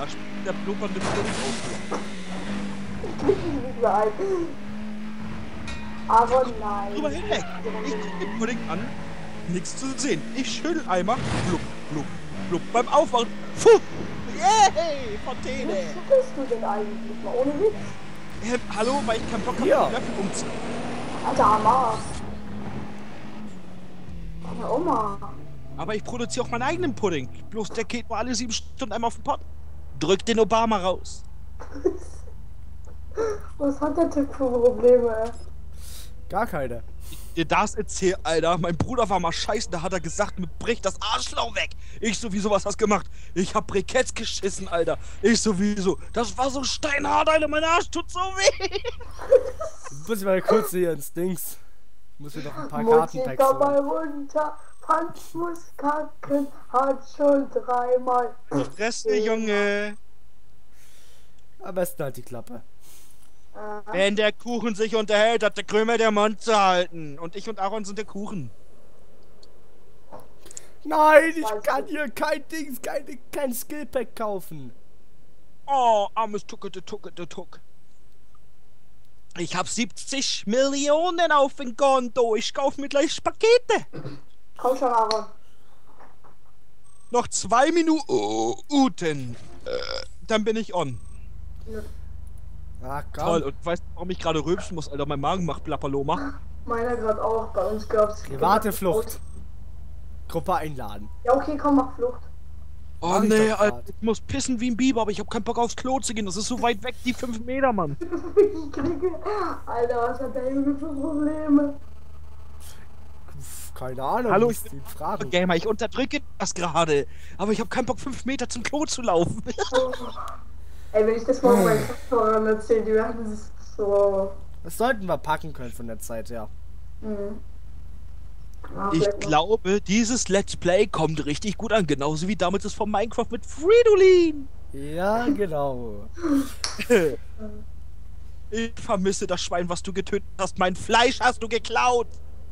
Da spielt der blubbernde Pudding auf. Nicht ein. Aber nein. Drüber hinweg. Ich guck den Pudding an, nichts zu sehen. Ich schüttel einmal, blub, blub, blub. Beim Aufwachen, puh! Yay, Fontäne! Was tust du denn eigentlich mal ohne Witz? Hallo, weil ich keinen Bock habe, Ja. den Löffel umzuziehen. Alter, Amar. Meine Oma. Aber ich produziere auch meinen eigenen Pudding. Bloß der geht nur alle 7 Stunden einmal auf den Pott. Drück den Obama raus. Was hat der Typ für Probleme, ey? Gar keine. Dir das erzähl, Alter. Mein Bruder war mal scheißen, da hat er gesagt, mir bricht das Arschloch weg. Ich sowieso, was hast du gemacht? Ich hab Briketts geschissen, Alter. Ich sowieso. Das war so steinhart, Alter. Mein Arsch tut so weh. Jetzt muss ich mal kurz hier ins Dings. Muss mir noch ein paar Mutti, Kartenpacks komm mal holen. runter. Franz muss kacken, hat schon 3-mal. Fresse, Junge. Am besten halt die Klappe. Wenn der Kuchen sich unterhält, hat der Krümel der Mund zu halten. Und ich und Aaron sind der Kuchen. Nein, ich kann hier kein Dings, kein Skillpack kaufen. Oh, armes Tuckete, Tuckete, Tuck. Ich hab 70 Millionen auf dem Konto. Ich kauf mir gleich Pakete. Komm schon, Aaron. Noch 2 Minuten. Dann bin ich on. Ach Toll. komm. Und weißt du, warum ich gerade rülpsen muss, Alter? Mein Magen macht Plapaloma. Meiner gerade auch. Bei uns gab's. Private Flucht. Gruppe einladen. Ja, okay, komm, mach Flucht. Oh Mach ich nee, doch Alter. grad. Ich muss pissen wie ein Biber, aber ich hab keinen Bock aufs Klo zu gehen. Das ist so weit weg, die 5 Meter, Mann. Ich kriege. Alter, was hat der Junge für Probleme? Keine Ahnung. Hallo, muss ich bin ihn fragen. Gamer. Ich unterdrücke das gerade. Aber ich hab keinen Bock, 5 Meter zum Klo zu laufen. Ey, wenn ich das mal meinen Kopfhörern erzähle, die werden es so. Das sollten wir packen können von der Zeit her. Mhm. Ja, Ich vielleicht noch. glaube, dieses Let's Play kommt richtig gut an. Genauso wie damals das von Minecraft mit Fridolin. Ja, genau. Ich vermisse das Schwein, was du getötet hast. Mein Fleisch hast du geklaut.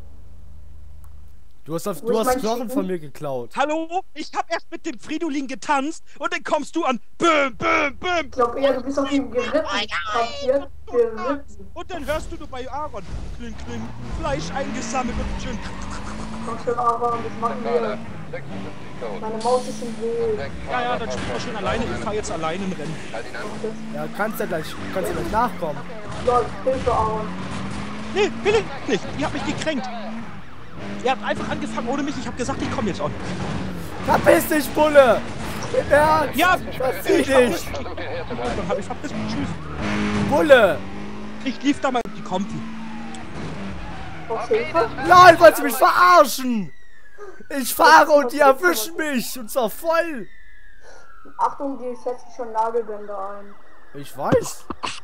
Du hast Wo ist Knochen mein von Chicken? mir geklaut. Hallo? Ich hab erst mit dem Fridolin getanzt und dann kommst du an. Böm, böm, böm. Ich glaube eher, du bist auf ihm geritten. Kapiert? Geritten. Und dann hörst du nur bei Aaron. Kling, kling. Fleisch eingesammelt und schön. Komm schon, Aaron, das machen wir. Meine Maus ist im Weg. Ja, ja, dann spiel mal schön alleine. Ich fahr jetzt alleine im Rennen. Ja, kannst du gleich nachkommen. Lol, Hilfe, Aaron. Nee, will ich nicht. Ihr habt mich gekränkt. Ihr habt einfach angefangen ohne mich. Ich hab gesagt, ich komme jetzt on. Verpiss dich, Bulle! Ja, Ja, das zieh dich! Dann hab ich verpisst. Tschüss. Bulle! Ich lief da mal. Die kommt die. Brauchst du Hilfe? Nein, wolltest du mich verarschen? Ich fahre und die erwischen mich! Und zwar voll! Achtung, die setzen schon Nagelbänder ein. Ich weiß.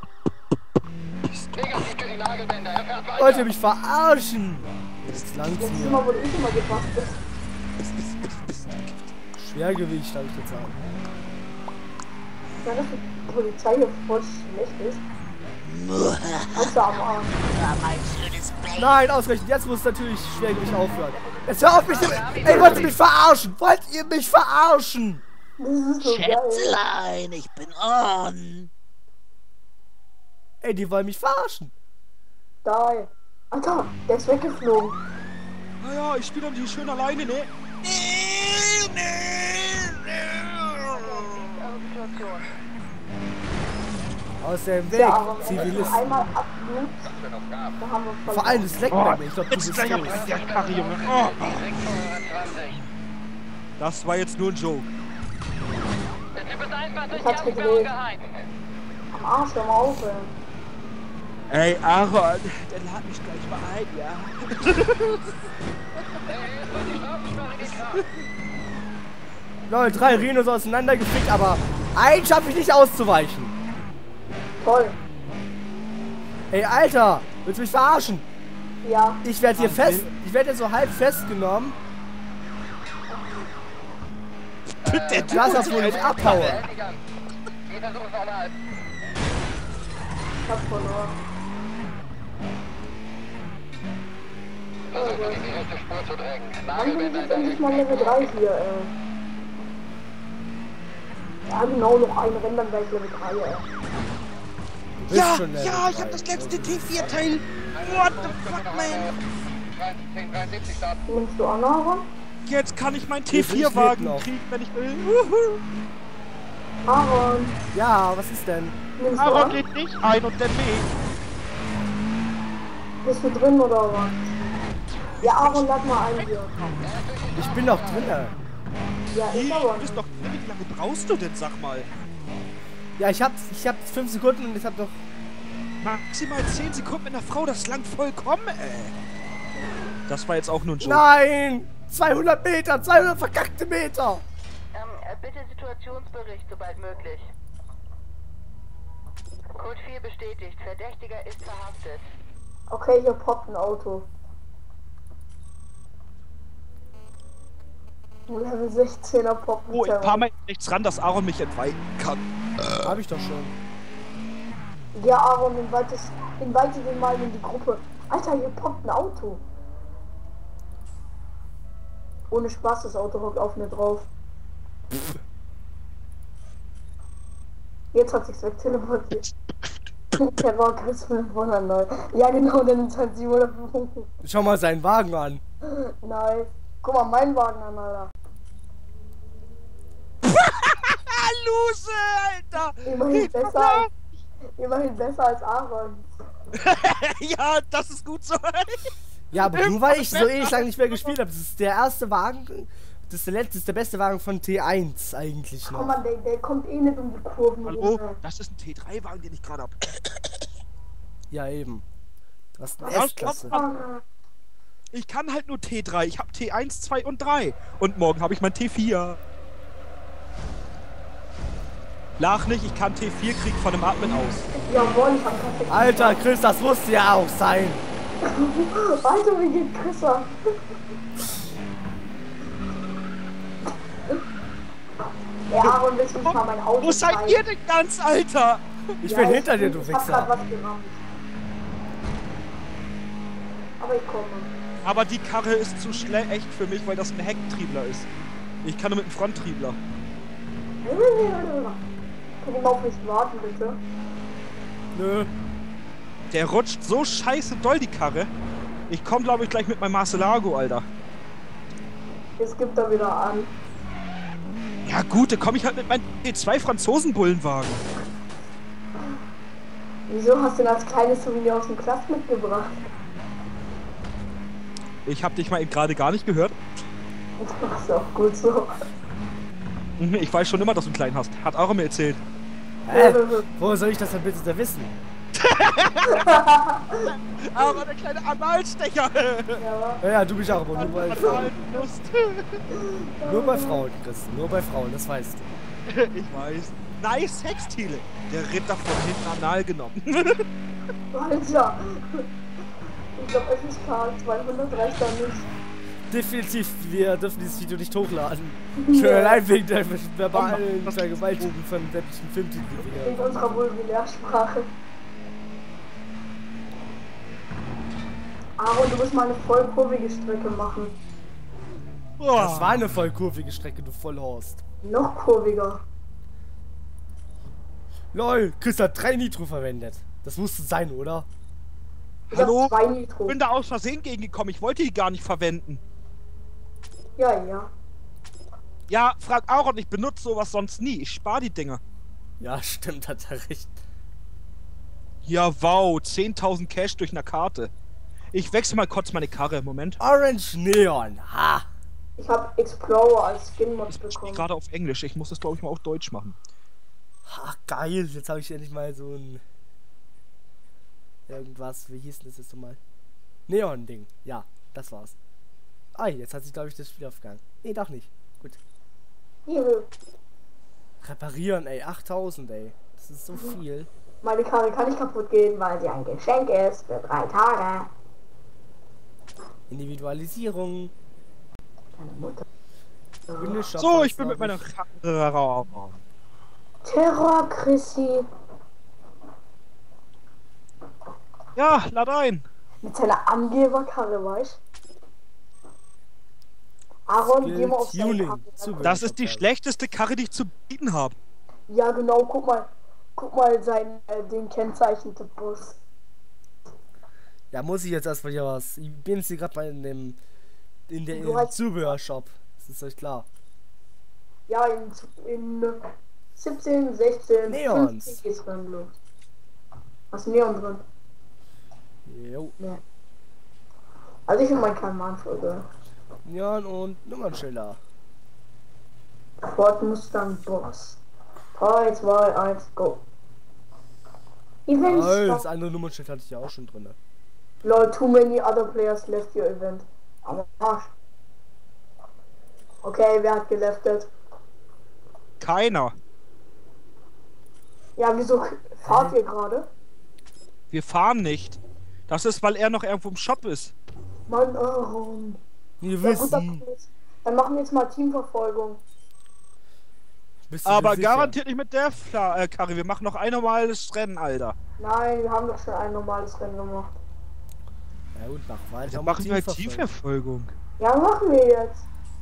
Wollt ihr mich verarschen? Jetzt langt's Jetzt mir. immer, wo ich immer gebracht bist. Schwergewicht, hab ich jetzt an. Ja, dass die Polizei hier voll schlecht ist. Also am Arm. Nein, ausgerechnet, jetzt muss natürlich Schwergewicht aufhören. Jetzt hör auf mich! Ey, wollt ihr mich verarschen? Wollt ihr mich verarschen? Das ist so geil. Schätzelein, ich bin on. Ey, die wollen mich verarschen. Da. Alter, der ist weggeflogen. Naja, ich spiele doch nicht schön alleine, ne? Aus dem Weg, Ja, aber wenn er Zivilisten. einmal abnimmt, da haben wir voll. Vor allem, das leckt bei mir. Ich glaub, du Jetzt bist gleich tot. ab der Karre, Junge. Oh. Das war jetzt nur ein Joke. Ich hab's gedreht. Am Arsch, hör mal auf, ey. Ey, Aaron, der lad mich gleich mal ein, ja? Lol, 3 Rhinos auseinandergefickt, aber einen schaffe ich nicht auszuweichen. Toll. Ey, Alter, willst du mich verarschen? Ja. Ich werde hier ich werde hier so halb festgenommen. Der Lass das wohl nicht abhauen. Ich hab verloren. Wann bin ich jetzt endlich mal Level 3 hier, ey? Ja, genau, noch ein Rennen, dann wäre ich Level 3, ey. Ja, schon Level ja, ich 3. hab das letzte T4-Teil. What the fuck, man? Nimmst du an, Aaron? Jetzt kann ich meinen Ich leb T4-Wagen noch. kriegen, wenn ich will. Wuhu. Aaron, Ja, was ist denn? nimmst du Aaron an? geht nicht ein und der Weg. Bist du drin oder was? Ja, Aaron, lad mal ein hier. Ich bin noch drin. Ja, ich aber Du nicht. bist doch. Wie lange brauchst du denn, sag mal? Ja, ich hab 5 Sekunden und ich hab doch... Maximal 10 Sekunden mit einer Frau, das langt vollkommen, ey. Das war jetzt auch nur ein Joke. Nein! 200 Meter, 200 verkackte Meter! Bitte Situationsbericht, sobald möglich. Code 4 bestätigt. Verdächtiger ist verhaftet. Okay, hier poppt ein Auto. Level 16er poppt ein Oh, ich Terror. fahr mal rechts ran, dass Aaron mich entweichen kann. Hab ich doch schon. Ja, Aaron, invite den mal in die Gruppe. Alter, hier poppt ein Auto. Ohne Spaß, das Auto hockt auf mir drauf. Jetzt hat sich's wegteleportiert. Terror Chris 509. Ja genau, der nimmt halt 700 Punkte. Schau mal seinen Wagen an. Nice. Guck mal, meinen Wagen an, Alter. Lose, Alter! Immerhin besser als Aaron. Ja, das ist gut so. Ja, aber nur weil ich so ewig lang nicht mehr gespielt habe. Das ist der erste Wagen. Das ist das ist der beste Wagen von T1 eigentlich Komm noch. mal, der kommt eh nicht um die Kurven Hallo? rum. Das ist ein T3-Wagen, den ich gerade hab. Ja, eben. Du hast eine Ja, S-Klasse. Ich kann halt nur T3. Ich hab T1, 2 und 3. Und morgen habe ich mein T4. Lach nicht, ich kann T4 kriegen von dem Admin aus. Jawohl, ich hab perfekt. Alter, Chris, das musste ja auch sein. Alter, wie geht Chris an? Ja, Aaron, willst du nicht mal mein Auto Wo seid zeigen? ihr denn ganz, Alter? Ich bin hinter dir, ich du hab grad Wichser. was gerammt. Aber ich komme. Aber die Karre ist zu schlecht für mich, weil das ein Hecktriebler ist. Ich kann nur mit einem Fronttriebler. Kann ich mal auf mich warten, bitte? Nö. Der rutscht so scheiße doll, die Karre. Ich komme, glaube ich, gleich mit meinem Marcelago, Alter. Jetzt gibt er wieder an. Ja gut, dann komme ich halt mit meinem T2 Franzosenbullenwagen. Wieso hast du denn als kleines Souvenir aus dem Klass mitgebracht? Ich habe dich mal eben gerade gar nicht gehört. Das ist auch gut so. Ich weiß schon immer, dass du einen kleinen hast. Hat Aaron mir erzählt. Woher soll ich das denn bitte wissen? Aber der kleine Analstecher. Ja, du bist auch, aber nur bei Frauen. Lust. Nur bei Frauen, Chris. Nur bei Frauen, das weißt du. Ich weiß. Nice Sextile. Der Ritter von hinten anal genommen. Alter. Ich glaube, FSK 200 reicht da nicht. Definitiv, wir dürfen dieses Video nicht hochladen. Schon allein wegen der verbalen Vergewaltigung von sämtlichen Filmtiteln. In unserer Vulgärsprache. Aaron, du musst mal eine vollkurvige Strecke machen. Das war eine voll kurvige Strecke, du Vollhorst. Noch kurviger. LOL, Chris hat 3 Nitro verwendet. Das musste sein, oder? Ich Hallo? hab 2 Ich Nitro. bin da aus Versehen gegengekommen. Ich wollte die gar nicht verwenden. Ja, ja. Ja, frag Aaron, ich benutze sowas sonst nie. Ich spare die Dinger. Ja, stimmt, hat er recht. Ja, wow. 10.000 Cash durch eine Karte. Ich wechsle mal kurz meine Karre. Moment. Orange Neon, ha! Ich hab Explorer als Skin-Mod Ich spiele bekommen. gerade auf Englisch. Ich muss das, glaube ich, mal auf Deutsch machen. Ha, geil, jetzt habe ich endlich mal so ein... Irgendwas, wie hieß denn das jetzt nochmal? Neon-Ding, ja, das war's. Ah, jetzt hat sich, glaube ich, das Spiel aufgegangen. Nee, doch nicht. Gut. Hier, Reparieren, ey, 8000, ey. Das ist so viel. meine Karre kann nicht kaputt gehen, weil sie ein Geschenk ist für 3 Tage. Individualisierung. Deine Mutter. Finisher So, Pass, ich bin mit glaub meiner Karre. Terror, Chrissy. Ja, lad ein. Mit seiner Angeberkarre, weißt du? Aaron, geh mal auf seine Tuning. Karre. Zubehör. Das ist die schlechteste Karre, die ich zu bieten habe. Ja, genau, guck mal den kennzeichneten Bus. Ja, muss ich jetzt erstmal hier was. Ich bin jetzt hier gerade mal in Du dem hast- Zubehörshop. Das ist euch klar. Ja, in 17, 16, Neons. 50 ist drin, bloß. Was Neon drin? Jo. Ne. Also ich bin mein kleiner Mann für Neon und Nummernschilder. Ford Mustang Boss. 3, 2, 1, go. Event Das stop. andere Nummernschild hatte ich ja auch schon drin. Lol, too many other players left your event. Aber Arsch. Okay, wer hat geleftet? Keiner. Ja, wieso fahrt ihr gerade? Wir fahren nicht. Das ist, weil er noch irgendwo im Shop ist. Mann, Aaron. Wir Ja gut, wissen. dann machen wir jetzt mal Teamverfolgung. Bist du Aber dir sicher? garantiert nicht mit der Karre. Wir machen noch ein normales Rennen, Alter. Nein, wir haben doch schon ein normales Rennen gemacht. Ja gut, mach weiter. Dann mit machen wir halt Teamverfolgung. Teamverfolgung. Ja, machen wir jetzt.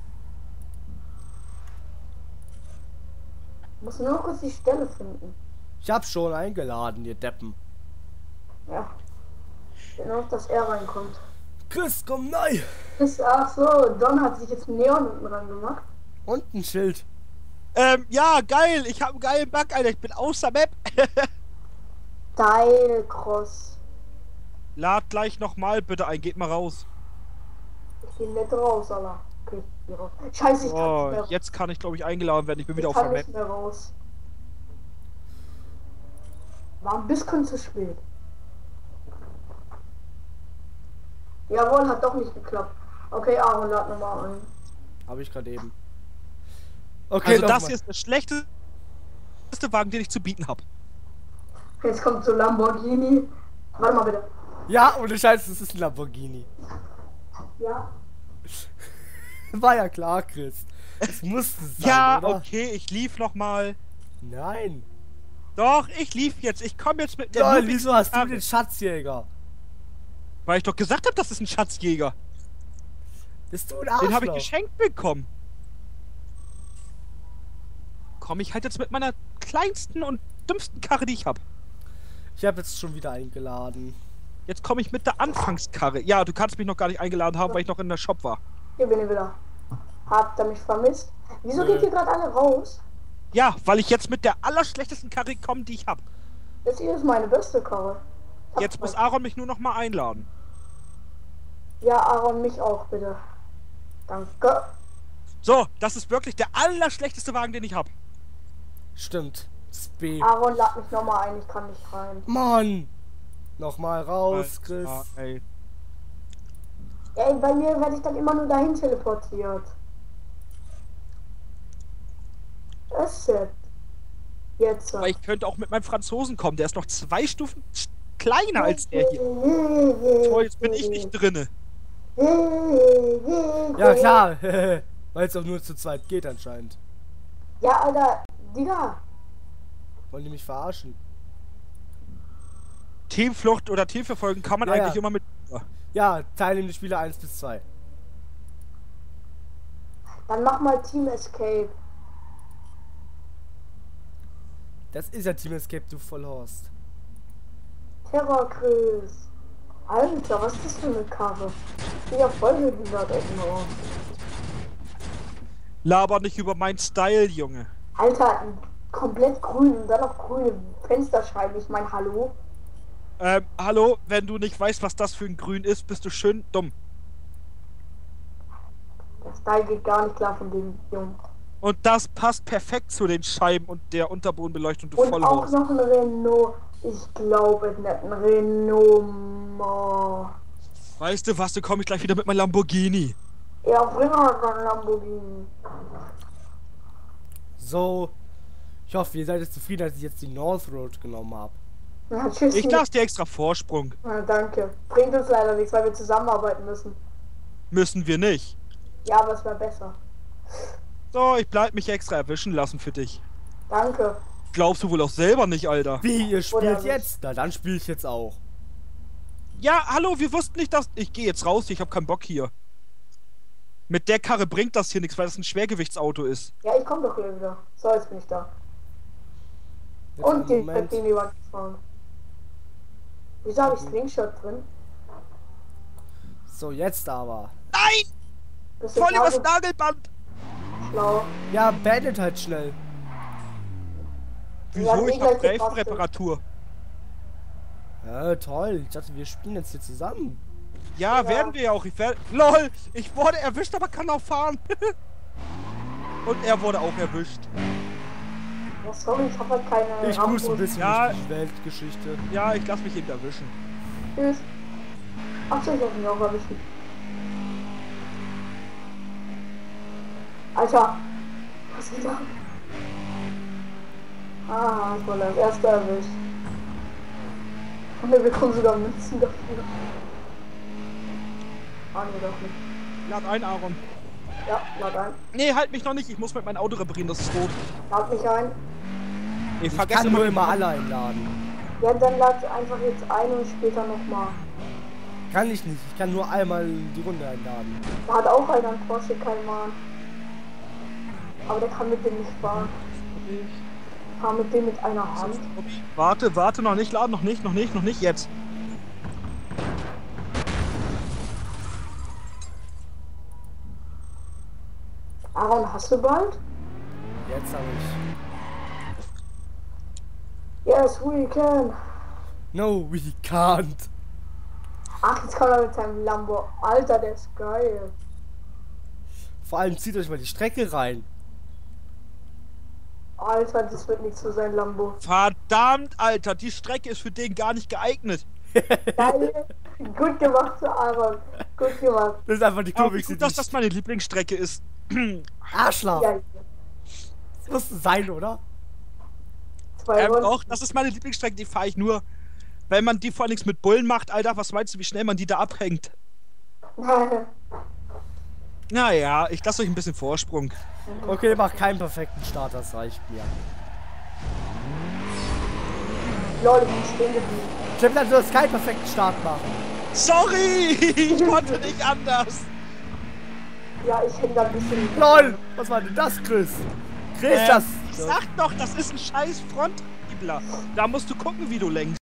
Muss nur noch kurz die Stelle finden. Ich hab schon eingeladen, ihr Deppen. Ja. Nur noch, dass er reinkommt. Chris, komm neu! Ach so, Don hat sich jetzt Neon unten dran gemacht. Und ein Schild. Ja, geil. Ich hab einen geilen Bug, Alter. Ich bin außer Map. Geil, Cross. Lad gleich nochmal bitte ein. Geht mal raus. Ich geh nicht raus, Alter. Okay, ich geh raus. Scheiße, ich kann nicht Oh, mehr, jetzt kann ich, glaube ich, eingeladen werden. Ich bin wieder ich auf der kann Map. nicht mehr raus. War ein bisschen zu spät. Jawohl, hat doch nicht geklappt. Okay, Aaron, lad nochmal ein. Hab ich gerade eben. Okay, Also noch das mal. hier ist der schlechteste Wagen, den ich zu bieten habe. Jetzt kommt so Lamborghini. Warte mal bitte. Ja, ohne Scheiß, das ist ein Lamborghini. Ja. War ja klar, Chris. Es musste sein, Ja, oder? okay, ich lief nochmal. Nein. Doch, ich lief jetzt. Ich komme jetzt mit der Lol, Lupi- wieso hast du den Schatzjäger? Weil ich doch gesagt habe, das ist ein Schatzjäger. Bist du ein Arschloch? Den habe ich geschenkt bekommen. Komme ich halt jetzt mit meiner kleinsten und dümmsten Karre, die ich habe. Ich habe jetzt schon wieder eingeladen. Jetzt komme ich mit der Anfangskarre. Ja, du kannst mich noch gar nicht eingeladen haben, weil ich noch in der Shop war. Hier bin ich wieder. Habt ihr mich vermisst? Wieso Nö. geht ihr gerade alle raus? Ja, weil ich jetzt mit der allerschlechtesten Karre komme, die ich habe. Das hier ist meine beste Karre. Jetzt muss Aaron mich nur noch mal einladen. Ja, Aaron, mich auch, bitte. Danke. So, das ist wirklich der allerschlechteste Wagen, den ich habe. Stimmt. Das B. Aaron, lad mich nochmal ein, ich kann nicht rein. Mann! Nochmal raus, Chris. Ey. Ey, bei mir werde ich dann immer nur dahin teleportiert. Das ist sad. Jetzt. Aber ich könnte auch mit meinem Franzosen kommen. Der ist noch 2 Stufen kleiner als der hier. So, jetzt bin ich nicht drinne. Ja, klar. Weil es auch nur zu zweit geht anscheinend. Ja, Alter, Digga. Wollen die mich verarschen? Teamflucht oder Teamverfolgen kann man Ja, eigentlich ja. immer mit. Ja, teilnehmende Spieler 1 bis 2. Dann mach mal Team Escape. Das ist ja Team Escape, du Vollhorst. Terror Chris. Alter, was ist das für eine Karre? Ich bin ja voll gewidert, ey. Laber nicht über meinen Style, Junge. Alter, komplett grün und dann noch grüne Fensterscheiben. Ich mein, hallo? Hallo, wenn du nicht weißt, was das für ein Grün ist, bist du schön dumm. Der Style geht gar nicht klar von dem Jungen. Und das passt perfekt zu den Scheiben und der Unterbodenbeleuchtung, du Und auch Vollhorst. noch ein Renault. Ich glaube nicht, ein Renault. Weißt du was, du kommst gleich wieder mit meinem Lamborghini. Ja, bring mal einen Lamborghini. So. Ich hoffe, ihr seid jetzt zufrieden, dass ich jetzt die North Road genommen habe. Ja, tschüss. Ich lasse dir extra Vorsprung. Ja, danke. Bringt uns leider nichts, weil wir zusammenarbeiten müssen. Müssen wir nicht. Ja, aber es wäre besser. So, ich bleib mich extra erwischen lassen für dich. Danke. Glaubst du wohl auch selber nicht, Alter? Wie, ihr Oder spielt nicht. jetzt? Na, dann spiele ich jetzt auch. Ja, hallo, wir wussten nicht, dass... Ich gehe jetzt raus, ich habe keinen Bock hier. Mit der Karre bringt das hier nichts, weil das ein Schwergewichtsauto ist. Ja, ich komme doch gleich wieder. So, jetzt bin ich da. Und den Moment. in die Wand gefahren. Wieso habe ich Slingshot drin? So, jetzt aber. Nein! Das ist Voll übers genauso Nagelband! schlau. Ja, beendet halt schnell. Wieso? Ja, Ich hab gleich Reifenreparatur. Ja, toll. Ich dachte, wir spielen jetzt hier zusammen. Ja, Ja. werden wir ja auch. LOL! Ich wurde erwischt, aber kann auch fahren. Und er wurde auch erwischt. Ja, sorry, ich habe halt keine Ich grüße ein Rambos. bisschen Ja. durch die Weltgeschichte. Ja, ich lass mich eben erwischen. Tschüss. Achso, ich hab mich auch erwischt. Alter, was geht da? Ah, ich wurde als erster erwischt. Und wir bekommen sogar Münzen dafür. Ah, nee, doch nicht. Lad ein, Aaron. Ja, lad ein. Nee, halt mich noch nicht. Ich muss mit meinem Auto reparieren, das ist rot. Lad mich ein. Ich Ich vergesse kann nur immer alle einladen. Ja, dann lad einfach jetzt ein und später nochmal. Kann ich nicht. Ich kann nur einmal die Runde einladen. Da hat auch einer einen Porsche Cayman. Aber der kann mit dem nicht fahren. Fahr mit dem mit einer Hand. Warte, noch nicht laden, noch nicht, jetzt. Aaron, hast du bald? Jetzt habe ich. Yes, we can. No, we can't. Ach, jetzt kommt er mit seinem Lambo. Alter, der ist geil. Vor allem zieht euch mal die Strecke rein. Alter, das wird nichts für sein Lambo. Verdammt, Alter, die Strecke ist für den gar nicht geeignet. Geil. Gut gemacht, Aaron. Gut gemacht. Das ist einfach die Aber wie komischste. gut, dass das meine Lieblingsstrecke ist. Arschloch. Ja, Das muss sein, oder? 2 Runden. Doch, das ist meine Lieblingsstrecke, die fahre ich nur, wenn man die vor nichts mit Bullen macht, Alter. Was meinst du, wie schnell man die da abhängt? Naja, ich lasse euch ein bisschen Vorsprung. Okay, mach keinen perfekten Start, das reicht mir. Lol, ich bin stehen geblieben. Stimmt, du sollst keinen perfekten Start machen. Sorry, ich konnte nicht anders. Ja, ich häng da ein bisschen. LOL! Was war denn das, Chris? Chris, das... Ich sag doch, das ist ein scheiß Frontriebler. Da musst du gucken, wie du lenkst.